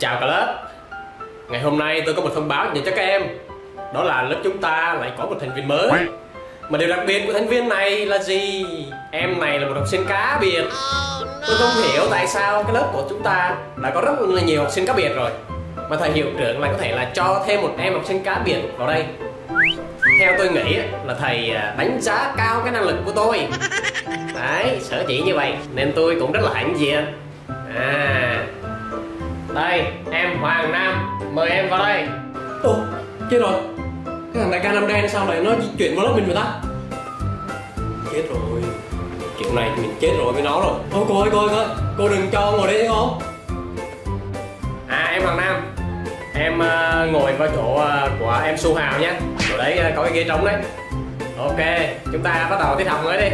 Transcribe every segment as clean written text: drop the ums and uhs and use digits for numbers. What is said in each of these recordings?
Chào cả lớp. Ngày hôm nay tôi có một thông báo dành cho các em. Đó là lớp chúng ta lại có một thành viên mới. Mà điều đặc biệt của thành viên này là gì? Em này là một học sinh cá biệt. Tôi không hiểu tại sao cái lớp của chúng ta đã có rất là nhiều học sinh cá biệt rồi, mà thầy hiệu trưởng lại có thể là cho thêm một em học sinh cá biệt vào đây. Theo tôi nghĩ là thầy đánh giá cao cái năng lực của tôi. Đấy, sở dĩ như vậy nên tôi cũng rất là hãnh diện. Đây, em Hoàng Nam, mời em vào đây. Ồ, chết rồi. Cái thằng đại ca Nam Đen sao lại nó di chuyển vào lớp mình vậy ta? Chết rồi. Kiểu này thì mình chết rồi với nó rồi. Ô cô ơi, cô đừng cho ngồi đây thấy không? Em Hoàng Nam, em ngồi vào chỗ của em Su Hào nhé. Chỗ đấy có cái ghế trống đấy. Ok, chúng ta bắt đầu tiết học mới đi.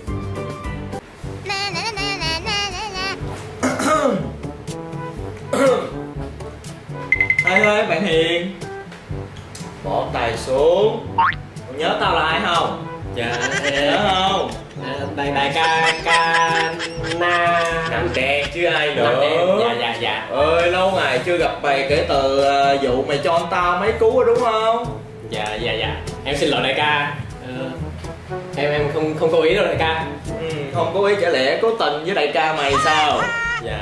Ê bạn Hiền, bỏ tay xuống. Còn nhớ tao là ai không? Dạ, Nhớ không? đại ca Nam Đen chứ ai nữa. Dạ. Ơi lâu ngày chưa gặp mày kể từ vụ mày cho anh tao mấy cú rồi đúng không? Dạ. Em xin lỗi đại ca. Em không cố ý đâu đại ca. Không cố ý, chả lẽ cố tình với đại ca mày sao? Dạ.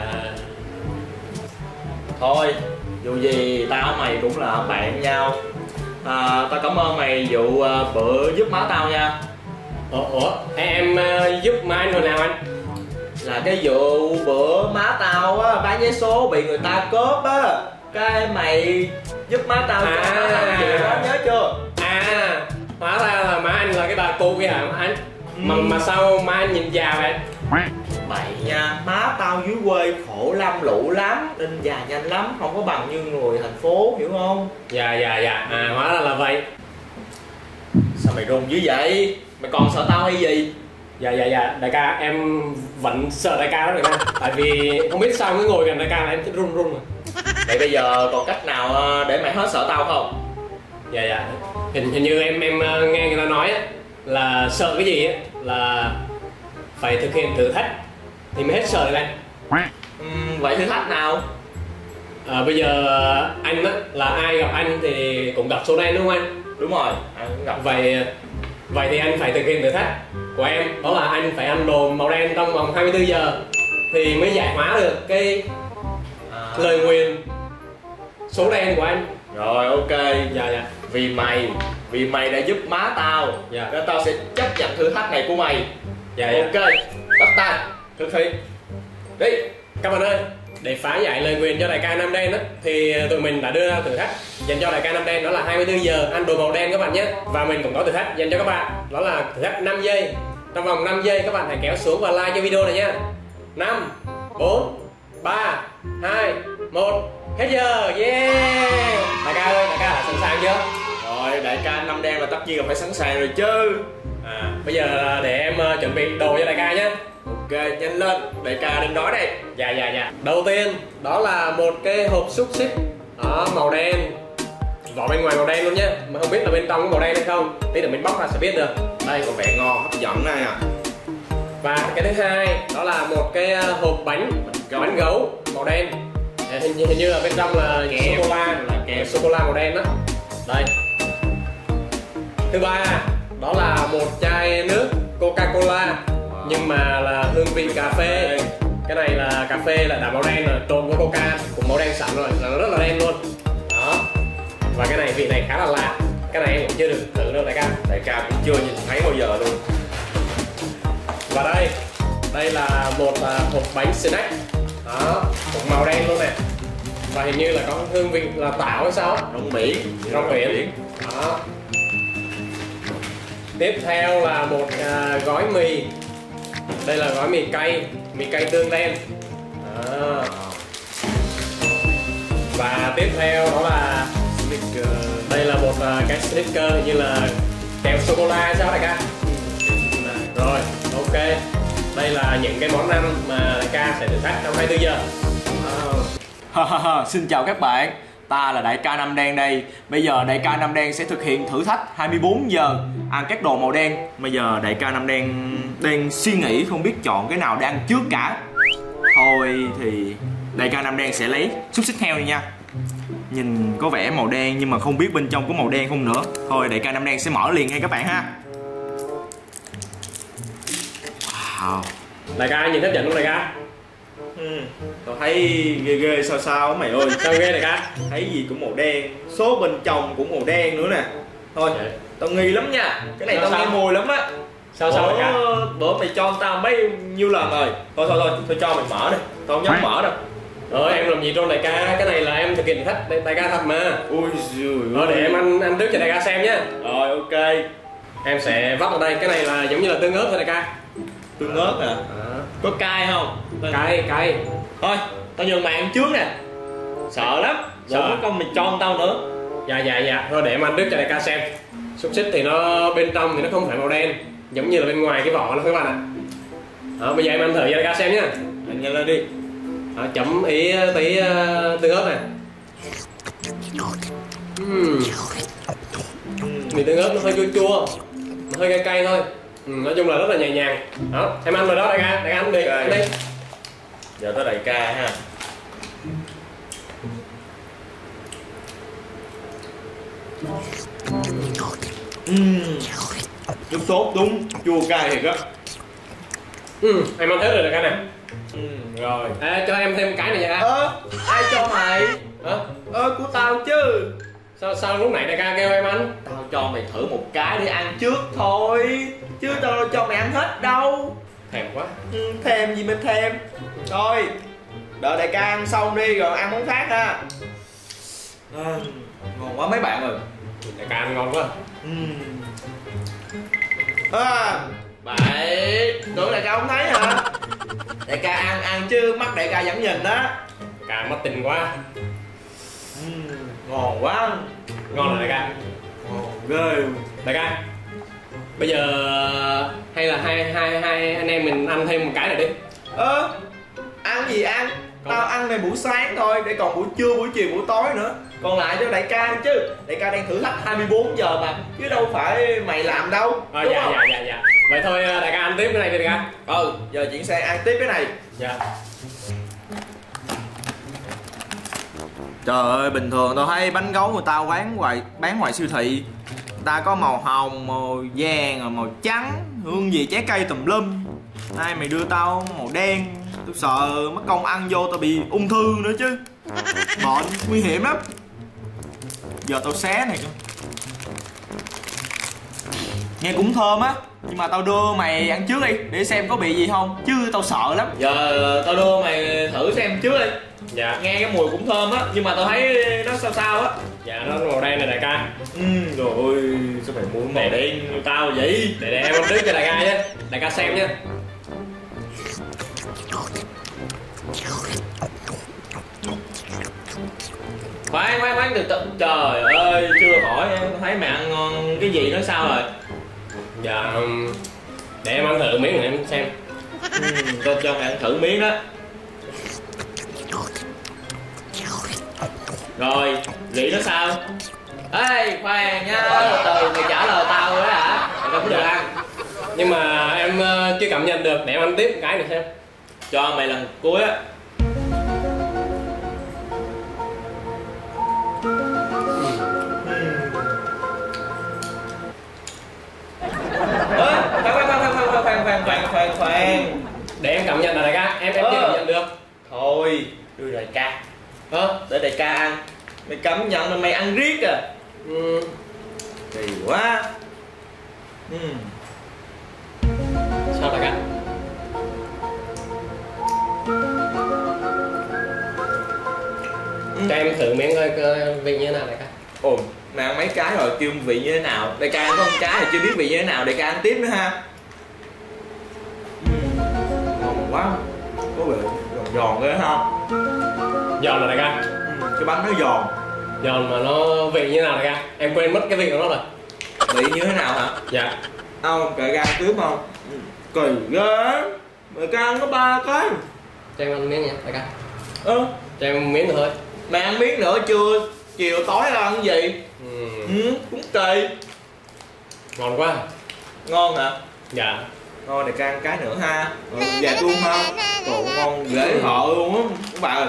Thôi, dù gì tao mày cũng là bạn nhau. Tao cảm ơn mày vụ bữa giúp má tao nha. Ủa, em giúp má anh hồi nào anh? Là cái vụ bữa má tao á bán vé số bị người ta cướp á, cái mày giúp má tao làm gì đó, nhớ chưa? Hóa ra là má anh là cái bà cô kia hả anh? Mà sao má anh nhìn già vậy? Bậy nha, má tao dưới quê khổ lắm lũ lắm nên già nhanh lắm, không có bằng như người thành phố, hiểu không? Dạ. Hóa ra là vậy. Sao mày run dữ vậy? Mày còn sợ tao hay gì? Dạ, đại ca em vẫn sợ đại ca đó đại ca. Tại vì không biết sao cứ ngồi gần đại ca là em thích run rồi. Vậy bây giờ còn cách nào để mày hết sợ tao không? Dạ. Hình như em nghe người ta nói á, là sợ cái gì á là phải thực hiện thử thách thì mới hết sợ được anh. Vậy thử thách nào? Bây giờ anh á, là ai gặp anh thì cũng gặp số đen đúng không anh? Đúng rồi, anh cũng gặp. Vậy thì anh phải thực hiện thử thách của em, đó là anh phải ăn đồ màu đen trong vòng 24 giờ thì mới giải hóa được cái lời nguyền số đen của anh. Rồi ok. Dạ. Vì mày đã giúp má tao, dạ, nên tao sẽ chấp nhận thử thách này của mày. Dạ. Ok, bắt tay thực hiện đi. Các bạn ơi, để phá giải lời nguyền cho đại ca Nam Đen á, thì tụi mình đã đưa ra thử thách dành cho đại ca Nam Đen, đó là 24 giờ ăn đồ màu đen các bạn nhé. Và mình cũng có thử thách dành cho các bạn, đó là thử thách 5 giây. Trong vòng 5 giây các bạn hãy kéo xuống và like cho video này nha. 5, 4, 3, 2, 1, hết giờ. Yeah. Đại ca ơi, đại ca đã sẵn sàng chưa? Rồi, đại ca Nam Đen là tất nhiên là phải sẵn sàng rồi chứ. Bây giờ để em chuẩn bị đồ cho đại ca nhé. Ok, nhanh lên, đại ca đang đói đây. Dạ. Đầu tiên đó là một cái hộp xúc xích đó, màu đen, vỏ bên ngoài màu đen luôn nhé, mà không biết là bên trong có màu đen hay không, tí nữa mình bóc ra sẽ biết được. Đây có vẻ ngon hấp dẫn này à. Và cái thứ hai đó là một cái hộp bánh gấu màu đen, hình như là bên trong là sô cô la, sô cô la màu đen đó. Đây. Thứ ba đó là một chai nước Coca-Cola nhưng mà là hương vị cà phê. Cái này là cà phê là đã màu đen rồi, trộn với coca cũng màu đen sẵn rồi, là nó rất là đen luôn đó. Và cái này vị này khá là lạ, cái này em cũng chưa được thử đâu đại ca. Đại ca cũng chưa nhìn thấy bao giờ luôn. Và đây là một hộp bánh snack đó, cũng màu đen luôn nè, và hình như là có hương vị là táo hay sao, Rong biển đó. Tiếp theo là một gói mì. Đây là gói mì cay tương đen đó. Và tiếp theo đó là Snickers. Đây là một cái Snickers, hình như là kẹo sô cô la sao đại ca. Rồi ok, đây là những cái món ăn mà đại ca sẽ thử thách trong 24 giờ. Xin chào các bạn, ta là đại ca Nam Đen đây. Bây giờ đại ca Nam Đen sẽ thực hiện thử thách 24 giờ ăn các đồ màu đen. Bây giờ đại ca Nam Đen đang suy nghĩ không biết chọn cái nào để ăn trước cả. Thôi thì Đại ca Nam Đen sẽ lấy xúc xích heo này nha. Nhìn có vẻ màu đen nhưng mà không biết bên trong có màu đen không nữa. Thôi đại ca Nam Đen sẽ mở liền ngay các bạn ha. Wow. Đại ca nhìn hấp dẫn không đại ca? Tao thấy ghê ghê sao sao á mày ơi. Sao ghê đại ca? Thấy gì cũng màu đen, số bên trong cũng màu đen nữa nè. Thôi tao nghi lắm nha. Cái này Sao tao nghe mùi lắm á. Sao đại ca? Bữa mày cho tao mấy nhiêu lần rồi. Thôi cho mày mở đi. Tao không dám mở đâu. Em làm gì trong đại ca? Cái này là em thực hiện thách đại ca thật mà. Ui giời. Để em ăn trước cho đại ca xem nhá. Rồi ok. Em sẽ vắt vào đây. Cái này là giống như là tương ớt thôi đại ca. Tương ớt hả? Có cay không? Cay. Thôi tao nhường mày ăn trước nè. Sợ lắm. Sợ mất công mày cho tao nữa. Dạ. Thôi để em ăn trước cho đại ca xem. Xúc xích thì nó bên trong thì nó không phải màu đen, giống như là bên ngoài cái vỏ nó các bạn ạ. Bây giờ em ăn thử cho đại ca xem nhá. Anh nhanh lên đi. Chấm tí tương ớt này. Mì tương ớt nó hơi chua, nó hơi cay thôi. Nói chung là rất là nhẹ nhàng. Đó, em ăn rồi đó đại ca ăn đi. Ăn đi. Giờ tới đại ca ha. Nước sốt đúng chua cay thiệt á. Em ăn hết rồi đại ca nè. Rồi. Cho em thêm cái này nha. Ai cho mày? Của tao chứ. Sao lúc nãy đại ca kêu em ăn? Tao cho mày thử một cái để ăn trước thôi, chứ tao đâu cho mày ăn hết đâu. Thèm quá. Thèm gì mà thèm. Thôi đợi đại ca ăn xong đi rồi ăn món khác ha. Ngon quá mấy bạn ơi. Đại ca ăn ngon quá. Vậy tưởng đại ca không thấy hả? Đại ca ăn chứ mắt đại ca vẫn nhìn đó. Đại ca mắt tình quá. Ngon quá. Ngon rồi đại ca. Ngon ghê. Đại ca, bây giờ hay là hai anh em mình ăn thêm một cái này đi. Ăn gì ăn? Tao ăn này buổi sáng thôi, để còn buổi trưa, buổi chiều, buổi tối nữa. Còn lại cho đại ca ăn chứ. Đại ca đang thử thách 24 giờ mà, chứ đâu phải mày làm đâu. Dạ. Vậy thôi đại ca ăn tiếp cái này đi đại ca. Giờ chuyển sang ăn tiếp cái này. Dạ. Trời ơi, bình thường tao thấy bánh gấu người ta bán ngoài siêu thị, người ta có màu hồng, màu vàng, màu trắng, hương vị trái cây tùm lum. Nay mày đưa tao màu đen, tôi sợ mất công ăn vô tao bị ung thư nữa chứ. Bệnh nguy hiểm lắm. Giờ tao xé này. Nghe cũng thơm á, nhưng mà tao đưa mày ăn trước đi để xem có bị gì không, chứ tao sợ lắm. Giờ tao đưa mày thử xem trước đi. Dạ. Nghe cái mùi cũng thơm á, nhưng mà tao thấy nó sao á. Dạ nó màu đen này đại ca. Rồi ôi, sao mày muốn màu đen như tao vậy? Để em ăn trước cho đại ca nhé. Đại ca xem nhé. Khoan từ từ. Trời ơi, chưa hỏi em thấy mày ăn ngon cái gì nó sao rồi? Dạ, để em ăn thử miếng này em xem. Tôi cho mày ăn thử miếng đó. Rồi, nghĩ nó sao? Ê, khoan nha, từ mày trả lời tao rồi hả? Mày không được ăn. Nhưng mà em chưa cảm nhận được, để em ăn tiếp cái này xem. Cho mày lần cuối á. Khoan. Để em cảm nhận là đại ca, em chưa cảm nhận được. Thôi, đưa đại ca. Để đại ca ăn. Mày cảm nhận là mày ăn riết à. Kỳ quá. Sao đại ca? Cho em thử miếng coi vị như thế nào đại ca. Ồ, mày ăn mấy cái rồi kêu vị như thế nào? Đại ca ăn có một cái thì chưa biết vị như thế nào, đại ca ăn tiếp nữa ha. Ngon quá. Có vị giòn ghê ha. Giòn rồi đại ca. Cái bánh nó giòn. Giòn mà nó vị như thế nào đại ca? Em quên mất cái vị của nó rồi. Vị như thế nào hả? Dạ. Không, kệ ra tiếp không? Kỳ ghê. Mày ca ăn có 3 cái. Cho em ăn miếng nha đại ca. Cho em miếng nữa thôi. Mày ăn miếng nữa chưa? Chiều tối ăn cái gì? Cũng kỳ. Ngon quá. Ngon hả? Dạ. Ngon, để ca ăn cái nữa ha. Dạ luôn ha. Trời ngon dễ thợ luôn á. các bạn ơi.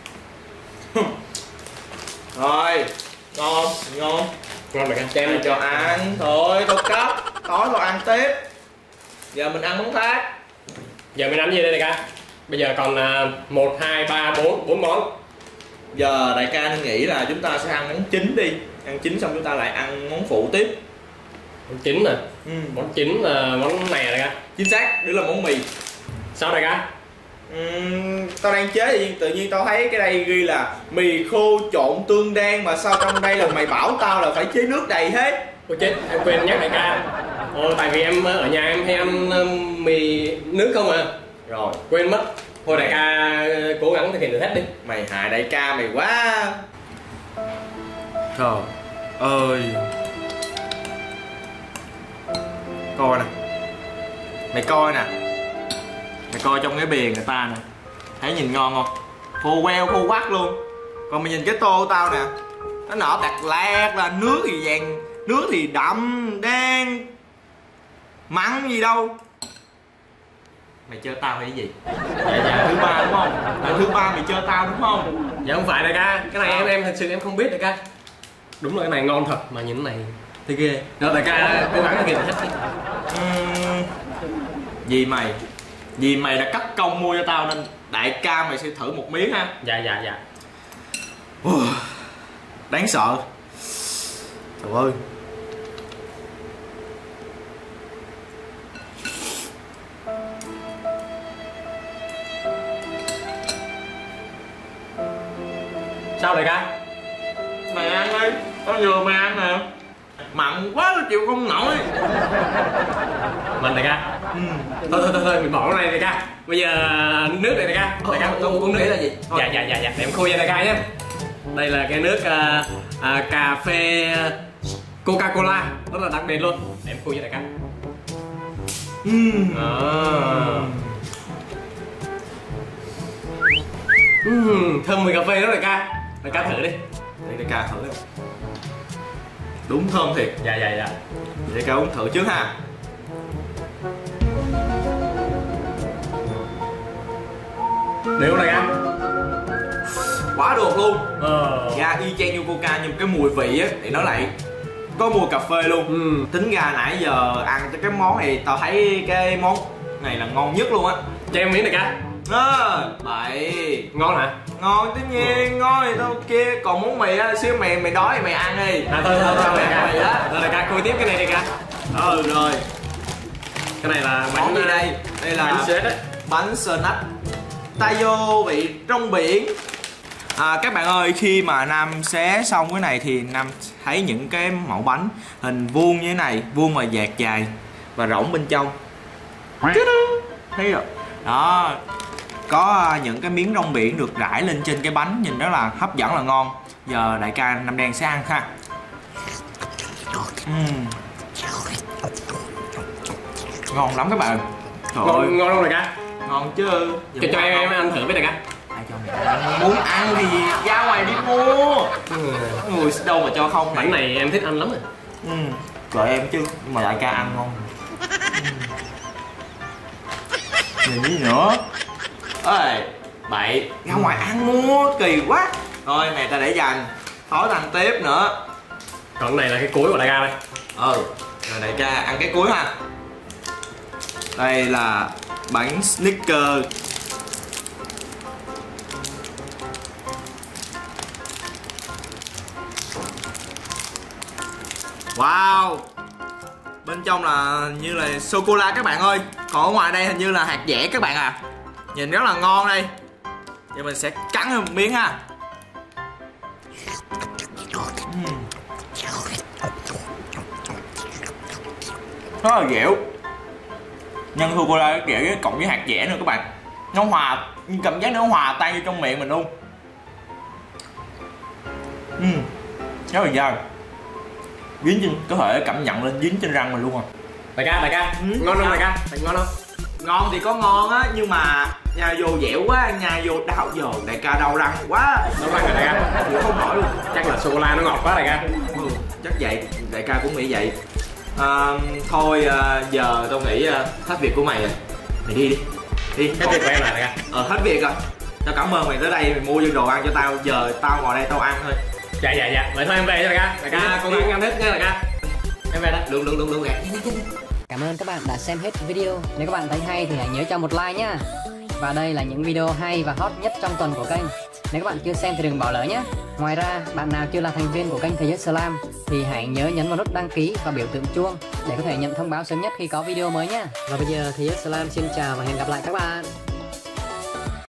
Rồi, ngon, ngon. Ngon đại ca, cho em Cho ăn thôi, tôi cấp. Tối tôi ăn tiếp. Giờ mình ăn món khác. Giờ mình ăn gì đây đại ca? Bây giờ còn 1, 2, 3, 4 món. Giờ đại ca nên nghĩ là chúng ta sẽ ăn món chính đi. Ăn chính xong chúng ta lại ăn món phụ tiếp. Món chính nè. Món chính là món này đại ca. Chính xác, đó là món mì. Sao đại ca? Tao đang chế thì tự nhiên tao thấy cái đây ghi là mì khô trộn tương đen, mà sao trong đây là mày bảo tao là phải chế nước đầy hết. Ôi chết, em quên nhắc đại ca. Tại vì em ở nhà em hay ăn mì nước không à. Rồi, Quên mất. Thôi đại ca cố gắng thực hiện thử thách đi. mày hại đại ca mày quá. Trời ơi. Coi nè. Mày coi nè. Mày coi trong cái bìa người ta nè. Thấy nhìn ngon không? Khô queo khô quắc luôn. Còn mày nhìn cái tô của tao nè. Nó nở tạt lạt là nước thì vàng, nước thì đậm, đen, mặn gì đâu. Mày chơi tao hay gì? Dạ thứ ba đúng không? Lần thứ ba mày chơi tao đúng không? Dạ không phải đại ca, cái này em thật sự em không biết đại ca. Đúng là cái này ngon thật mà những cái này thì ghê. Rồi đại ca cố gắng thực hiện thử thách đi. Vì mày đã cắt công mua cho tao nên đại ca mày sẽ thử một miếng ha. Dạ. Đáng sợ. Trời ơi. Sao đại ca? Mày ăn đi, tao vừa mày ăn nè. Mặn quá tao chịu không nổi. Mình đại ca. Thôi mình bỏ cái này đại ca. Bây giờ nước này đại ca. Đại ca uống nước là gì? Dạ để em khui cho đại ca nhé. Đây là cái nước cà phê Coca-Cola, rất là đặc biệt luôn. Để em khui cho đại ca. Thơm mùi cà phê đó đại ca. Đại ca thử đi. Để đại ca thử đi. Đúng thơm thiệt. Dạ. Đại ca uống thử trước ha. Được không đại ca? Quá được luôn. Ra y chang như Coca, nhưng cái mùi vị á thì nó lại có mùi cà phê luôn. Tính ra nãy giờ ăn cái món này tao thấy cái món này là ngon nhất luôn á. Cho em miếng đại ca. Bậy. Ngon hả? Ngon tất nhiên, ngon thì tao kia. Còn món mì á, xíu mày đói thì mày ăn đi. Thôi đại ca. Rồi đại ca khui tiếp cái này đại ca. Rồi. Cái này là Món gì đây? Đây là bánh sét đấy. bánh snack Tayo vị trong biển. Các bạn ơi, khi mà Nam xé xong cái này thì Nam thấy những cái mẫu bánh hình vuông như thế này, vuông mà dạt dài và rỗng bên trong. Thấy rồi. Đó. Có những cái miếng rong biển được rải lên trên cái bánh, nhìn rất là hấp dẫn, là ngon. Giờ đại ca Nam Đen sẽ ăn ha. Ngon lắm các bạn. Ngon không đại ca? Ngon chứ. Cho em ăn thử với đại ca. Muốn ăn thì ra ngoài đi mua. Người đâu mà cho không. Bánh này em thích ăn lắm rồi. Gọi em chứ, nhưng mà đại ca ăn ngon. Nhìn gì nữa. Ê, bậy, ra ngoài ăn mua, kỳ quá. Thôi mày ta để dành. Tối ăn tiếp nữa. Còn cái này là cái cuối của đại ca đây. Rồi đại ca ăn cái cuối ha. Đây là bánh Snickers. Wow. Bên trong là như là sô-cô-la các bạn ơi. Còn ở ngoài đây hình như là hạt dẻ các bạn à. Nhìn rất là ngon đây. Giờ mình sẽ cắn một miếng ha. Rất là dẻo. Nhân sô-cô-la dẻo với cộng với hạt dẻ nữa các bạn. Nó hòa, cảm giác nó hòa tan vô trong miệng mình luôn. Rất là dai. Dính trên, có thể cảm nhận lên dính trên răng mình luôn à. Đại ca, ngon không đại ca? Ngon không? Ngon thì có ngon á, nhưng mà nhà vô dẻo quá, nhà vô đau giờ đại ca đau răng quá. Đau răng hả đại ca? Chịu không nổi luôn. Chắc là sô-cô-la nó ngọt quá đại ca. Chắc vậy, đại ca cũng nghĩ vậy. Thôi giờ tao nghĩ hết việc của mày rồi. Mày đi đi. Hết việc của em là đại ca. Hết việc rồi. Tao cảm ơn mày tới đây mày mua đồ ăn cho tao, giờ tao ngồi đây tao ăn thôi. Dạ vậy thôi em về cho đại ca cố gắng ăn hết nha đại ca, em về đó. Luôn gạt. Cảm ơn các bạn đã xem hết video. Nếu các bạn thấy hay thì hãy nhớ cho một like nhá. Và đây là những video hay và hot nhất trong tuần của kênh. Nếu các bạn chưa xem thì đừng bỏ lỡ nhé. Ngoài ra, bạn nào chưa là thành viên của kênh Thế Giới Slam thì hãy nhớ nhấn vào nút đăng ký và biểu tượng chuông để có thể nhận thông báo sớm nhất khi có video mới nhé. Và bây giờ Thế Giới Slam xin chào và hẹn gặp lại các bạn.